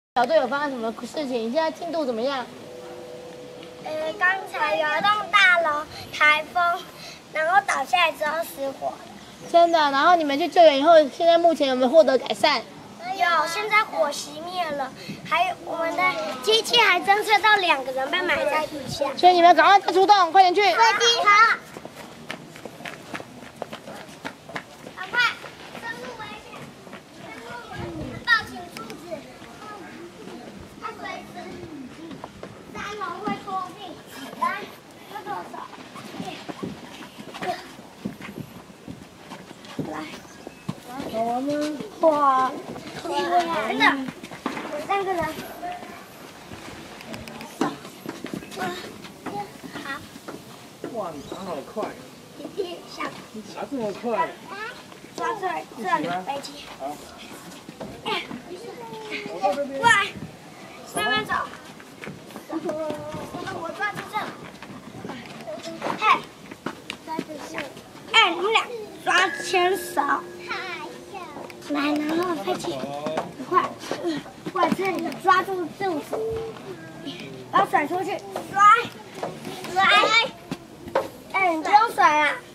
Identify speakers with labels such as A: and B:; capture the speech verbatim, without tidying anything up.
A: 小队有发生什么事情？现在进度怎么样？
B: 呃，刚才有一栋大楼台风，然后倒下来之后失火。
A: 真的？然后你们去救援以后，现在目前有没有获得改善？
B: 有，现在火熄灭了，还有我们的机器还侦测到两个人被埋在地下。
A: 所以你们赶快再出动，快点去！
B: 飞机好。赶快，深入危险，抱紧柱子，它随时三楼会脱地。来，这个手，来，
A: 好玩吗？
B: 哇！真的，有三个人。好。
C: 哇，你爬好快！
B: 弟弟，下。
C: 你爬这么快？
B: 抓这儿，这里飞机。
C: 好。
B: 哎，
C: 我到这边。
B: 过来，慢慢走。我抓住这。嘿，抓住这。哎，你们俩抓牵手。来，然后飞机，快，过来这里抓住柱子，然后甩出去，甩，甩。哎，你不用甩啊。